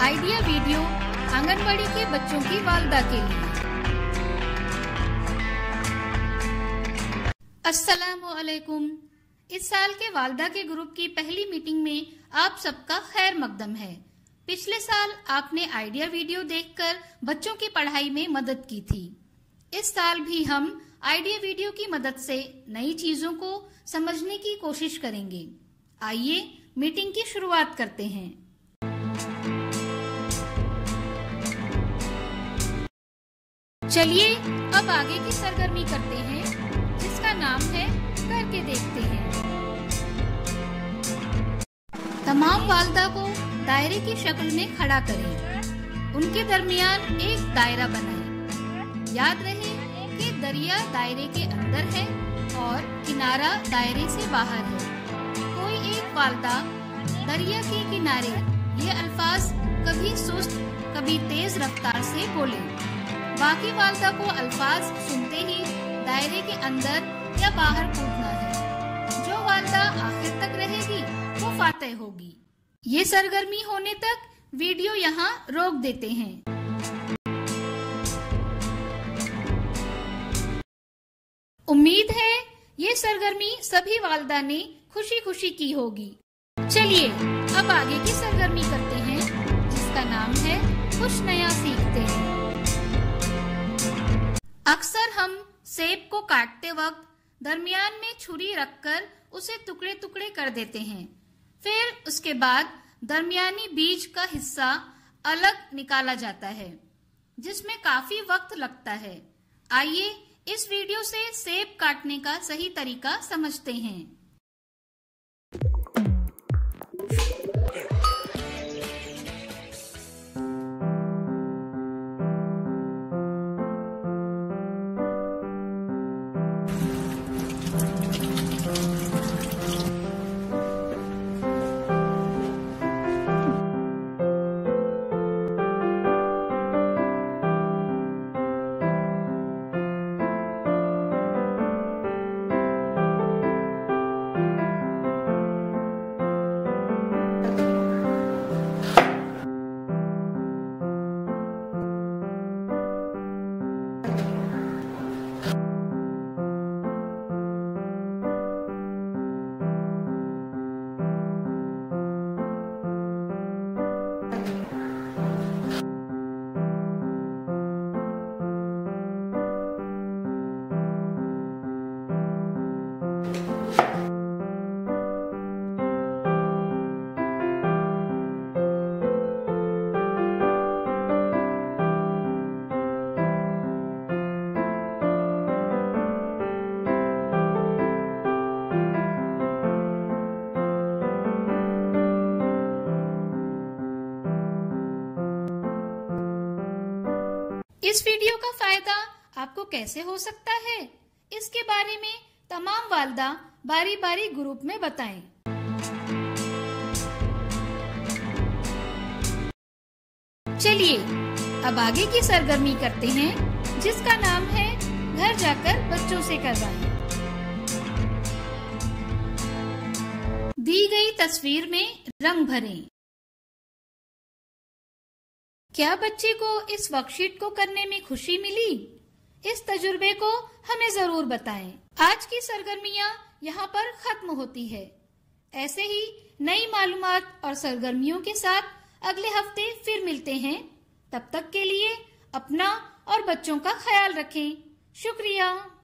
Idea video anganwadi के बच्चों की वालदा के लिए। अस्सलामु अलैकुम। इस साल के वालदा के ग्रुप की पहली मीटिंग में आप सबका खैर मकदम है। पिछले साल आपने आइडिया वीडियो देखकर बच्चों की पढ़ाई में मदद की थी। इस साल भी हम आइडिया वीडियो की मदद से नई चीजों को समझने की कोशिश करेंगे। आइए मीटिंग की शुरुआत करते हैं। चलिए अब आगे की सरगर्मी करते हैं, जिसका नाम है करके देखते हैं। तमाम वालदा को दायरे की शक्ल में खड़ा करें। उनके दरमियान एक दायरा बनाएं। याद रहे कि दरिया दायरे के अंदर है और किनारा दायरे से बाहर है। कोई एक वालदा दरिया के किनारे ये अल्फाज कभी सुस्त कभी तेज रफ्तार से बोले। बाकी वालदा को अल्फाज सुनते ही दायरे के अंदर या बाहर कूदना है। जो वालदा आखिर तक रहेगी वो फातेह होगी। ये सरगर्मी होने तक वीडियो यहाँ रोक देते हैं। उम्मीद है ये सरगर्मी सभी वालदा ने खुशी खुशी की होगी। चलिए अब आगे की सरगर्मी करते हैं, जिसका नाम है कुछ नया सीखते हैं। अक्सर हम सेब को काटते वक्त दरमियान में छुरी रखकर उसे टुकड़े टुकड़े कर देते हैं। फिर उसके बाद दरमियानी बीज का हिस्सा अलग निकाला जाता है, जिसमें काफी वक्त लगता है। आइए इस वीडियो से सेब काटने का सही तरीका समझते हैं। इस वीडियो का फायदा आपको कैसे हो सकता है, इसके बारे में तमाम वालदा बारी बारी ग्रुप में बताएं। चलिए अब आगे की सरगर्मी करते हैं, जिसका नाम है घर जाकर बच्चों से करवाएं। दी गई तस्वीर में रंग भरें। क्या बच्चे को इस वर्कशीट को करने में खुशी मिली? इस तजुर्बे को हमें जरूर बताएं। आज की सरगर्मियां यहाँ पर खत्म होती है। ऐसे ही नई मालूमात और सरगर्मियों के साथ अगले हफ्ते फिर मिलते हैं। तब तक के लिए अपना और बच्चों का ख्याल रखें। शुक्रिया।